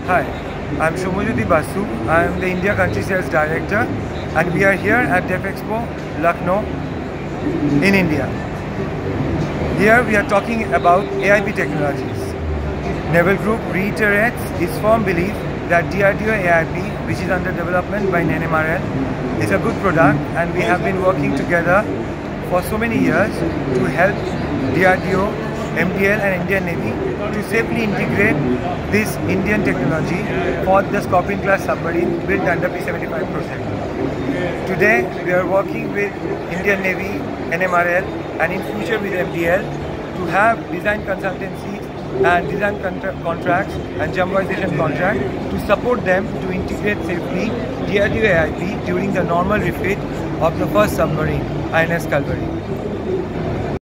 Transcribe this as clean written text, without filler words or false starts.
Hi, I'm Soumyajyoti Basu. I am the India Country Sales Director and we are here at Defexpo, Lucknow in India. Here we are talking about AIP technologies. Naval Group reiterates its firm belief that DRDO AIP, which is under development by Naval, is a good product, and we have been working together for so many years to help DRDO, MDL and Indian Navy to safely integrate this Indian technology for the Scorpion class submarine built under P75 project. Today we are working with Indian Navy, NMRL and in future with MDL to have design consultancies and design contracts and jumbization contracts to support them to integrate safely DRDO AIP during the normal refit of the first submarine, INS Calvary.